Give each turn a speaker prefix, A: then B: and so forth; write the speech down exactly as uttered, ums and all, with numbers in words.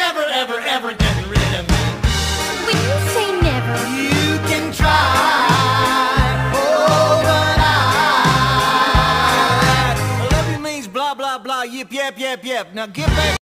A: never, ever, ever getting rid of me.
B: When you say never,
A: You can try, oh, but I, I love you means blah, blah, blah, yip, yip, yip, yip. Now get back.